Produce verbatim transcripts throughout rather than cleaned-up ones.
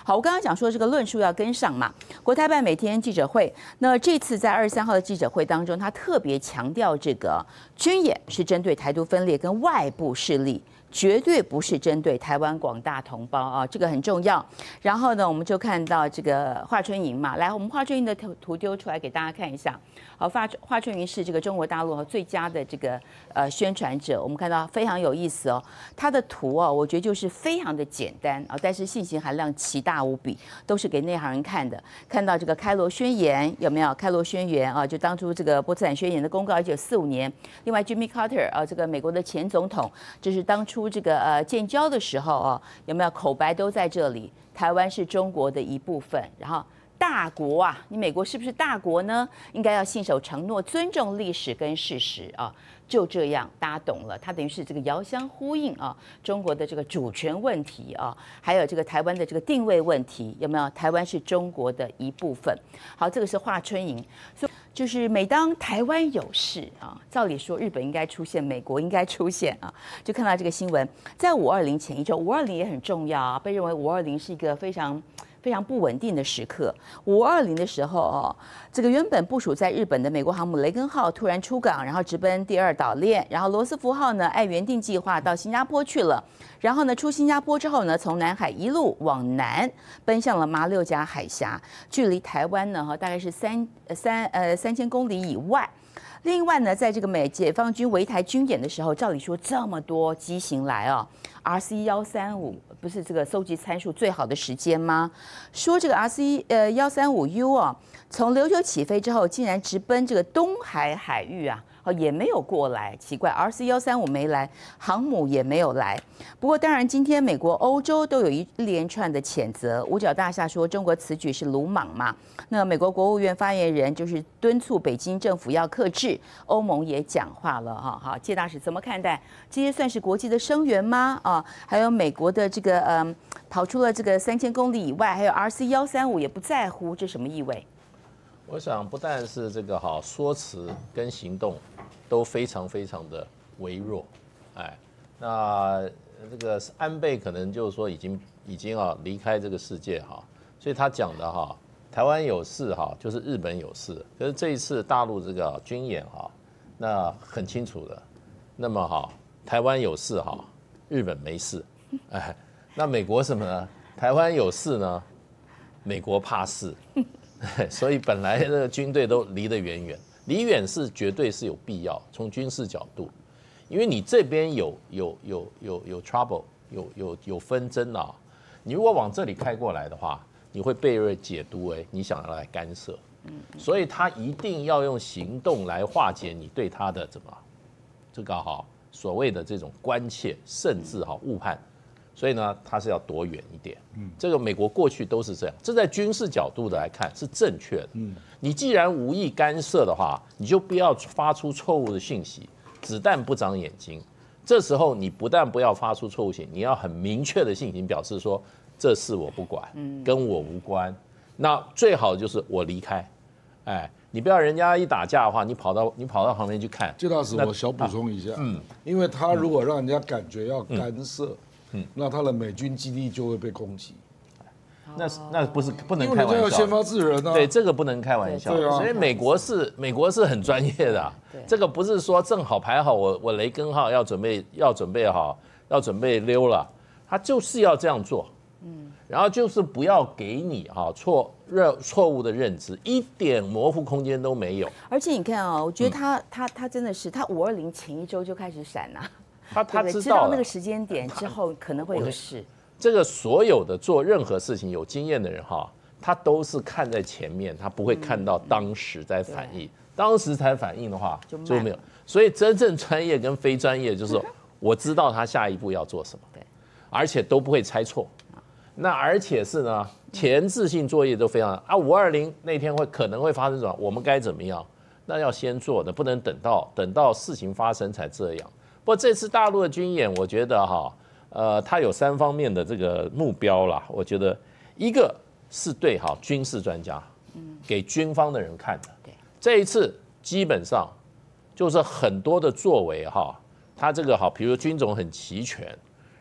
好，我刚刚讲说这个论述要跟上嘛。国台办每天记者会，那这次在二十三号的记者会当中，他特别强调这个军演是针对台独分裂跟外部势力。 绝对不是针对台湾广大同胞啊，这个很重要。然后呢，我们就看到这个华春莹嘛，来，我们华春莹的图图丢出来给大家看一下。好，华华春莹是这个中国大陆最佳的这个呃宣传者，我们看到非常有意思哦。他的图哦，我觉得就是非常的简单啊，但是信息含量奇大无比，都是给内行人看的。看到这个开罗宣言有没有？开罗宣言啊，就当初这个波茨坦宣言的公告，一九四五年。另外 ，Jimmy Carter 啊，这个美国的前总统，这是当初。 这个呃建交的时候哦，有没有口白都在这里？台湾是中国的一部分，然后大国啊，你美国是不是大国呢？应该要信守承诺，尊重历史跟事实啊。就这样，大家懂了，它等于是这个遥相呼应啊，中国的这个主权问题啊，还有这个台湾的这个定位问题，有没有？台湾是中国的一部分。好，这个是华春莹，所以。 就是每当台湾有事啊，照理说日本应该出现，美国应该出现啊，就看到这个新闻，在五二零前一周，五二零也很重要啊，被认为五二零是一个非常非常不稳定的时刻。五二零的时候哦，这个原本部署在日本的美国航母雷根号突然出港，然后直奔第二岛链，然后罗斯福号呢按原定计划到新加坡去了。 然后呢，出新加坡之后呢，从南海一路往南奔向了马六甲海峡，距离台湾呢，哈，大概是三三呃三千公里以外。另外呢，在这个美解放军围台军演的时候，照理说这么多机型来哦 ，R C 幺三五不是这个搜集参数最好的时间吗？说这个 R C 呃幺三五 U 啊，从琉球起飞之后，竟然直奔这个东海海域啊。 哦，也没有过来，奇怪 ，R C 幺三五没来，航母也没有来。不过，当然，今天美国、欧洲都有一连串的谴责。五角大厦说中国此举是鲁莽嘛？那美国国务院发言人就是敦促北京政府要克制。欧盟也讲话了哈，好，谢大使怎么看待？这些算是国际的声援吗？啊，还有美国的这个嗯，跑出了这个三千公里以外，还有 R C 幺三五也不在乎，这什么意味？ 我想不但是这个哈说辞跟行动都非常非常的微弱，哎，那这个安倍可能就是说已经已经啊离开这个世界哈，所以他讲的哈台湾有事哈就是日本有事，可是这一次大陆这个军演哈，那很清楚的，那么哈台湾有事哈，日本没事，哎，那美国什么呢？台湾有事呢，美国怕事。所以本来这个军队都离得远远，离远是绝对是有必要，从军事角度，因为你这边有有有有有 trouble， 有有有纷争啊，你如果往这里开过来的话，你会被人解读为你想要来干涉，所以他一定要用行动来化解你对他的怎么这个哈所谓的这种关切，甚至哈误判。 所以呢，它是要躲远一点。嗯，这个美国过去都是这样，这在军事角度的来看是正确的。嗯，你既然无意干涉的话，你就不要发出错误的讯息。子弹不长眼睛，这时候你不但不要发出错误信息，你要很明确的信息表示说这事我不管，跟我无关。那最好就是我离开。哎，你不要人家一打架的话，你跑到你跑到旁边去看。 谢大使，我小补充一下，嗯，因为他如果让人家感觉要干涉。 嗯，那他的美军基地就会被攻击， 那那不是不能开玩笑， 因为要先发制人啊。 对，这个不能开玩笑。 对啊， 所以美国是美国是很专业的、啊，这个不是说正好排好我我雷根号要准备要准备好要准备溜了，他就是要这样做，嗯，然后就是不要给你哈错认错误的认知，一点模糊空间都没有。 而且你看啊、哦，我觉得他、嗯、他他真的是他五二零前一周就开始闪呐、啊。 他他知道, 知道那个时间点之后可能会有事。 这个所有的做任何事情有经验的人哈，他都是看在前面，他不会看到当时在反应。当时才反应的话就没有。所以真正专业跟非专业就是我知道他下一步要做什么，对，而且都不会猜错。那而且是呢，前置性作业都非常啊，五二零那天会可能会发生什么，我们该怎么样？那要先做的，不能等到等到事情发生才这样。 不过这次大陆的军演，我觉得哈，呃，它有三方面的这个目标啦。我觉得一个是对哈军事专家，给军方的人看的。这一次基本上就是很多的作为哈，他这个好，比如军种很齐全，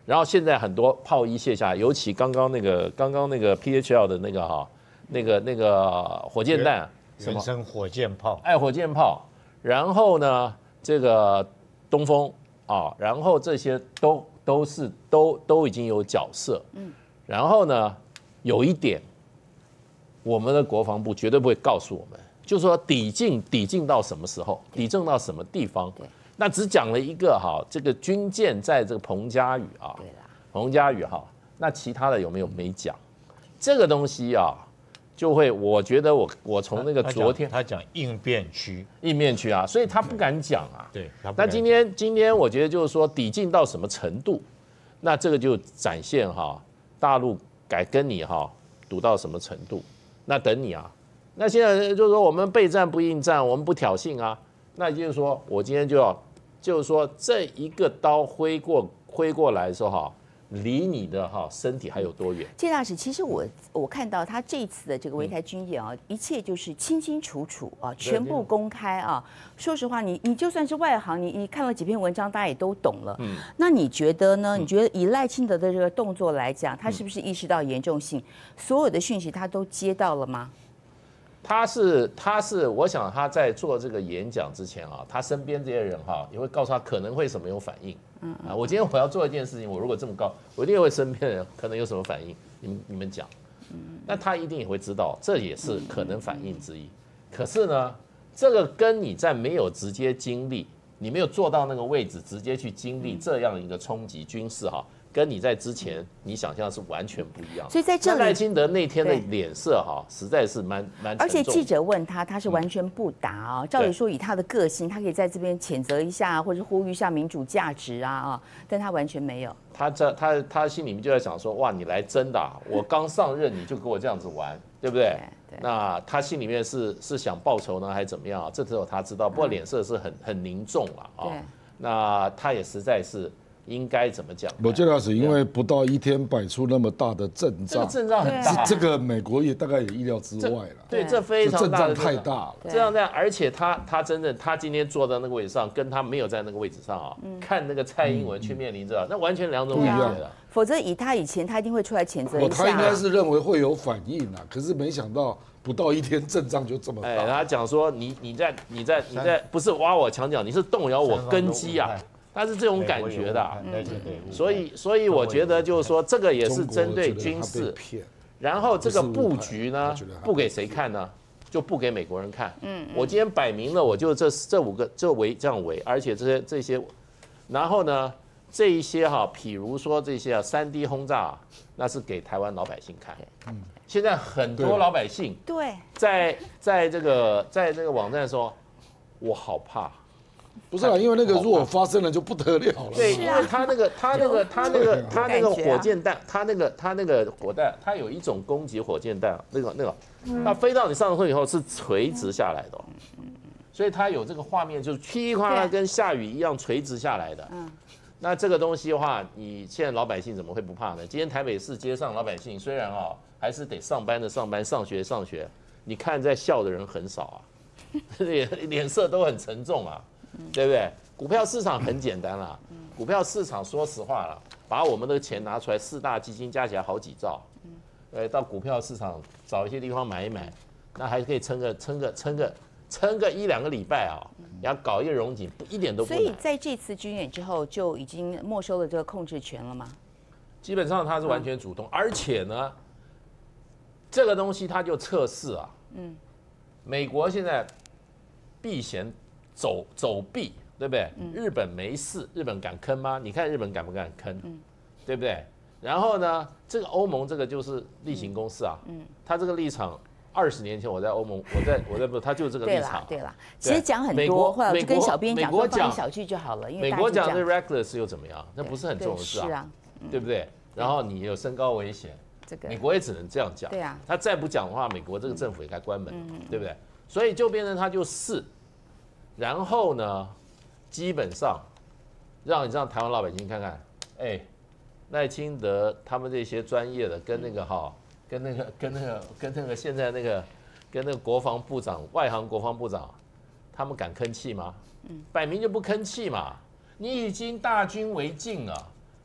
然后现在很多炮一卸下来，尤其刚刚那个刚刚那个 P H L 的那个哈、那个那个火箭弹， 原生火箭炮， 爱火箭炮，然后呢这个东风啊，然后这些都都是都都已经有角色，嗯，然后呢有一点，我们的国防部绝对不会告诉我们。就是说抵近抵近到什么时候，抵近到什么地方？那只讲了一个哈，这个军舰在这个彭佳屿啊，彭佳屿哈，那其他的有没有没讲？这个东西啊，就会我觉得我我从那个昨天他讲应变区， 应变区啊，所以他不敢讲啊。 对， 那今天今天我觉得就是说抵近到什么程度，那这个就展现哈，大陆敢跟你哈赌到什么程度，那等你啊。那现在就是说，我们备战不应战，我们不挑衅啊。那也就是说，我今天就要，就是说，这一个刀挥过挥过来的时候，哈，离你的哈身体还有多远？ 谢大使，其实我我看到他这次的这个围台军演啊，一切就是清清楚楚啊，全部公开啊。说实话，你你就算是外行，你你看了几篇文章，大家也都懂了。嗯，那你觉得呢？你觉得以赖清德的这个动作来讲，他是不是意识到严重性？所有的讯息他都接到了吗？ 他是他是，我想他在做这个演讲之前啊，他身边这些人哈、啊、也会告诉他可能会什么有反应。嗯啊，我今天我要做一件事情，我如果这么高，我一定会身边的人可能有什么反应，你们你们讲。嗯，那他一定也会知道，这也是可能反应之一。可是呢，这个跟你在没有直接经历，你没有坐到那个位置，直接去经历这样一个冲击军事哈、啊。跟你在之前你想象是完全不一样， 所以在这里， 赖清德那天的脸色哈，实在是蛮蛮。 而且记者问他，他是完全不答啊。照理说，以他的个性，他可以在这边谴责一下，或者呼吁一下民主价值啊啊，但他完全没有。 他这他他心里面就在想说，哇，你来真的、啊，我刚上任你就给我这样子玩，对不对？对对，那他心里面是是想报仇呢，还是怎么样啊？这只有他知道。不过脸色是很很凝重了啊。那他也实在是。应该怎么讲？ 罗介老师，因为不到一天摆出那么大的阵仗， 这个阵仗很大， 这个美国也大概也意料之外了。 对，这非常大的阵仗太大了。 这样这样，而且他他真正他今天坐在那个位置上，跟他没有在那个位置上啊，看那个蔡英文去面临这，那完全两种感觉的。 否则以他以前，他一定会出来谴责一下。 他应该是认为会有反应啊，可是没想到不到一天阵仗就这么大。 哎，他讲说你你在你在你在不是挖我墙角，你是动摇我根基啊。他是这种感觉的、啊，所以所以我觉得就是说，这个也是针对军事，然后这个布局呢，不给谁看呢？就不给美国人看。嗯，我今天摆明了，我就这这五个这围这样围，而且这些这些，然后呢，这一些哈，譬如说这些啊，三 D 轰炸，那是给台湾老百姓看。嗯，现在很多老百姓对在在这个在这个网站说，我好怕。 不是啊，因为那个如果发生了就不得了了。 对，因为他那个他那个他那个他那个火箭弹，他那个他那个火弹，它有一种攻击火箭弹，那个那个，它飞到你上空以后是垂直下来的、哦，所以它有这个画面，就是噼里啪啦跟下雨一样垂直下来的。那这个东西的话，你现在老百姓怎么会不怕呢？今天台北市街上老百姓虽然啊、哦、还是得上班的上班，上学上学，你看在笑的人很少啊，脸脸色都很沉重啊。对不对？股票市场很简单啦，股票市场说实话啦，把我们的钱拿出来，四大基金加起来好几兆，呃，到股票市场找一些地方买一买，那还可以撑个撑个撑个撑个一两个礼拜啊，然后搞一个融景，一点都不难。 所以在这次军演之后，就已经没收了这个控制权了吗？ 基本上它是完全主动，而且呢，这个东西它就测试啊，嗯，美国现在避嫌。走走避，对不对？嗯、日本没事，日本敢坑吗？你看日本敢不敢坑，嗯、对不对？然后呢，这个欧盟这个就是例行公事啊，嗯，他这个立场，二十年前我在欧盟，我在我在不，他就这个立场、啊。 对啦，其实讲很多，后来我就跟小编讲说放一小句就好了，因为美国讲这 reckless 又怎么样？那不是很重要的事啊，啊嗯、对不对？然后你有身高危险，这个美国也只能这样讲。 对啊， 他再不讲的话，美国这个政府也该关门，嗯、对不对？所以就变成他就是。然后呢，基本上让你让台湾老百姓看看，哎，赖清德他们这些专业的跟那个哈，跟那个跟那个跟那个现在那个跟那个国防部长外行国防部长，他们敢吭气吗？嗯，摆明就不吭气嘛。你已经大军为境了，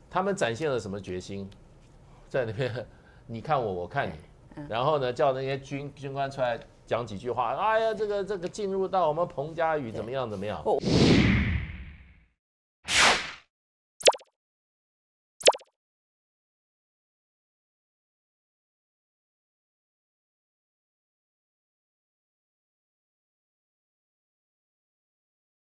他们展现了什么决心？在那边，你看我，我看你，然后呢，叫那些军军官出来讲几句话。哎呀，这个这个进入到我们彭佳屿怎么样怎么样？